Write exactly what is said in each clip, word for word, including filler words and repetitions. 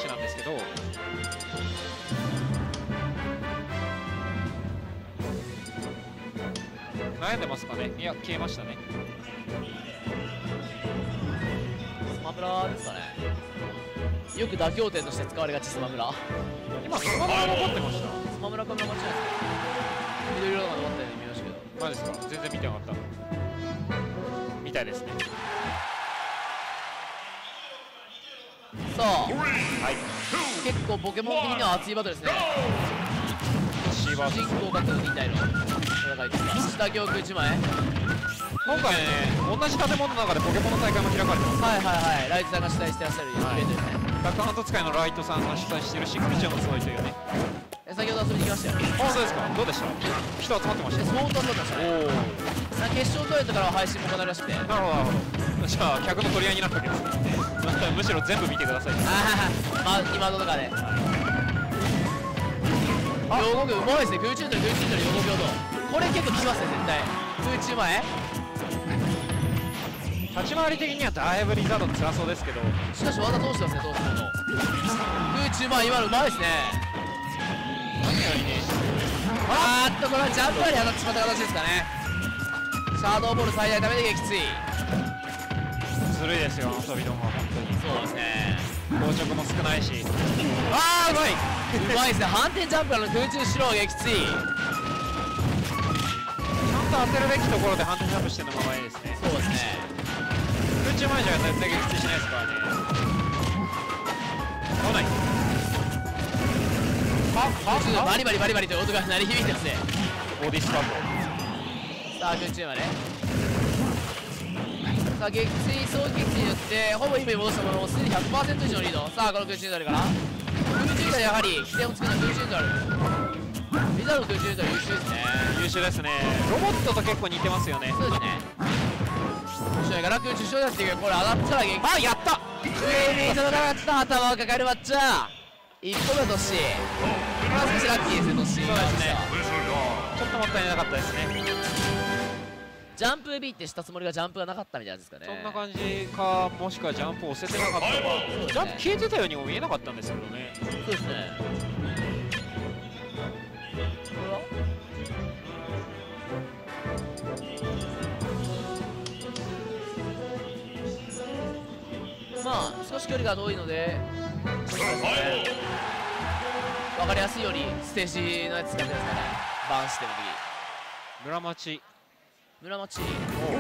なんですけど、悩んでますかね。いや消えましたね。 スマブラですかね。よく妥協点として使われがちスマブラ。 今スマブラ残ってました。 スマブラかも間違いないですけど、緑色のが残ったように見ましたけど。 マジですか。全然見てなかったみたいですね。 さあ、 はい、 結構ポケモン的には熱いバトルですね。 シーバー主人公格のに体の戦いですか。下教区いちまい。 今回ね、同じ建物の中でポケモンの大会も開かれてます。 はいはいはい、ライトさんが主催してらっしゃるイベントですね。 ダックハント使いのライトさんが主催しているシックリチョンの集いというね。 え、先ほど遊びに来ましたよ。 あ、そうですか。どうでした？人集まってました。 え、相当集まってましたね。 おお。 決勝トーナメントからは配信も行われるらしくて。 なるほどなるほど。じゃあ客の取り合いになったわけですね。むしろ全部見てください。 ああ、ま、今のとかで。両国うまいですね。空中取り空中取り両国平等。これ結構きますね絶対。空中前。 立ち回り的にはだいぶリザードン辛そうですけど、 しかし技通してますねどうすると。空中前今のうまいですね。 何よりね。 あーっとこれはジャンプアリ当たってしまった形ですかね。シャドーボール最大ダメで撃墜。 ずるいですよあの飛び道具は本当に。 そうですね。 硬直も少ないし。 あーうまい。うまいですね。反転ジャンプからの空中スロー撃墜。 ちゃんと当てるべきところで反転ジャンプしてるのがいいですね。 そうですね。 空中前じゃ絶対撃墜しないですからね。来ない。 ああバリバリバリバリという音が鳴り響いてますね。 ボディスカート。 さあ空中まで。さあ撃墜総撃墜によってほぼ今に戻したものをすでに ひゃくパーセント 以上のリード。さあこの空中ドルから空中ドルやはり起点を作るのは空中ドル。リザード空中ドル優秀ですね。 優秀ですね。ロボットと結構似てますよね。 そうですね。後ろから空中小出していく。これ当たったら撃あ、やった。 上に戦った頭を抱えるマッチャー。一歩目のトッシー。これは少しラッキーですねトッシー。 そうですね。ちょっともったいなかったですね。 ジャンプ ビー ってしたつもりがジャンプがなかったみたいですかね。 そんな感じか、もしくはジャンプを押せてなかったのか、ジャンプ消えてたようにも見えなかったんですけどね。 そうですね。これはまあ少し距離が遠いので分かりやすいようにステージのやつ使ってますかね。バーンしてる時村町村町ち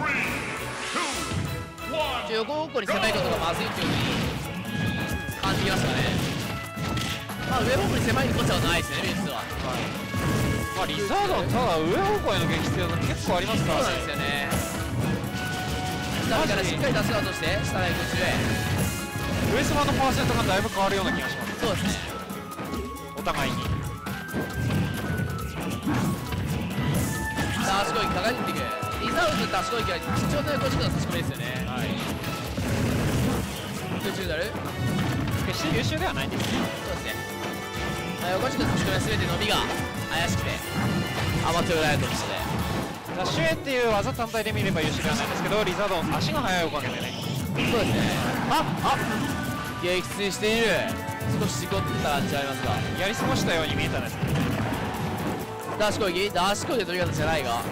ょ横方向に狭いことがまずいというふうに感じましたね。まあ上方向に狭いことはないですね実は。はい、 まあリザードンただ上方向への撃墜は結構ありますからね。 そうなんですよね。下からしっかり出しとして下へ空中へ上様のパーセントがだいぶ変わるような気がします。 そうですね。 お互いにさあ足攻撃高いっていく。リザードンと足攻撃は貴重な横軸の差し込みですよね。はい。空中ダル決して優秀ではないんですね。 そうですね。横軸の差し込みは全て伸びが怪しくてアマチュアライトとしてダッシュ A っていう技単体で見れば優秀ではないんですけど、リザードン足が速いおかげでね。 そうですね。ああ撃墜している。少し事故ってた感じありますがやり過ごしたように見えたんですけど、 ダッシュ攻撃ダッシュ攻撃の取り方じゃないが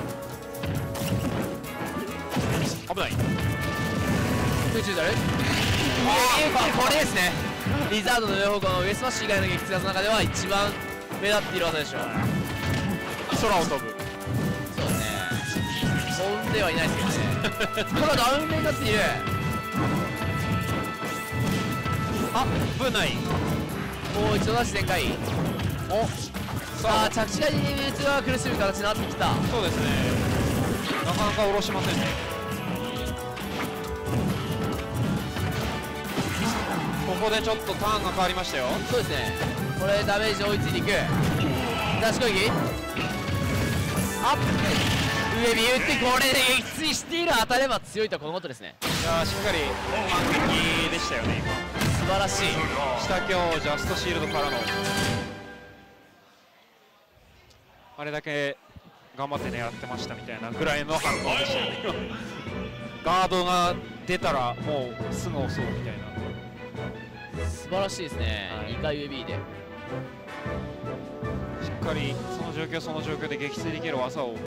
危ない。 空中ダルこれですね。リザードの上方向の上スマッシュ以外の撃墜技の中では一番目立っている技でしょう。 空を飛ぶ。 そうですね。飛んではいないですけどね。ただダウン目になっている。 あ、危ない。 もう一度出し展開。おさあ着地がに列が苦しむ形になってきた。 そうですね。なかなか下ろしませんね。ここでちょっとターンが変わりましたよ。 そうですね。これダメージ追いついていく。ダッシュ攻撃アップ上に打ってこれで撃墜している。当たれば強いとはこのことですね。 いやーしっかり反撃でしたよね今。 素晴らしい。 下強ジャストシールドからのあれだけ頑張って狙ってましたみたいなぐらいの反応でしたよねガードが出たらもうすぐ押そうみたいな。 素素晴らしいですね、 はい、 にかい ユービー でしっかりその状況その状況で撃墜できる技を